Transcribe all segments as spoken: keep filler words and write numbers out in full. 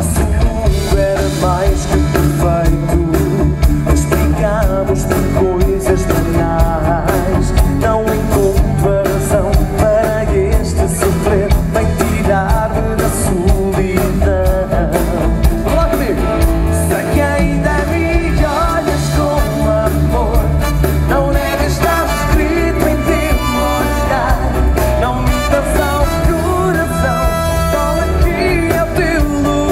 Nosso mundo era mais que perfeito. Explicámos por coisas banais. Não encontro a razão para este sofrer. Vem tirar-me da solidão. Olá comigo! Sei que ainda me olhas com amor. Não deve estar escrito em teu olhar. Não me das ao coração. Só aqui é o teu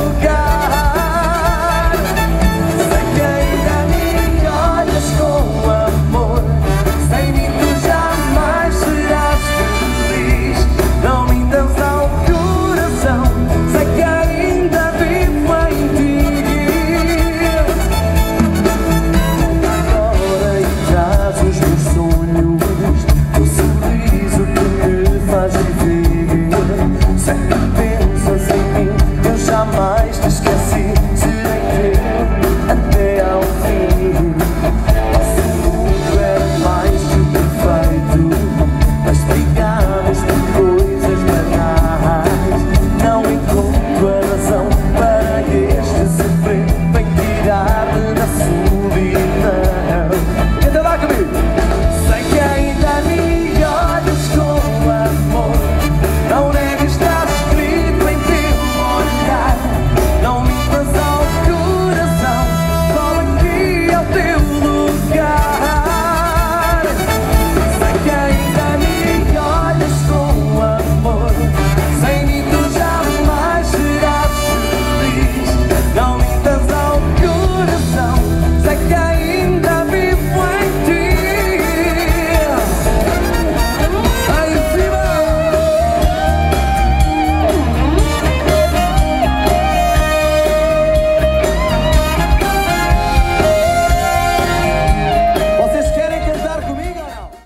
lugar. Sei que ainda me olhas com amor. Sem mim tu jamais serás feliz. Não me das ao coração. Sei que ainda vivo em ti. Agora e traz os meus sonhos. O sorriso que me faz viver. Sei que pensas em mim, eu jamais te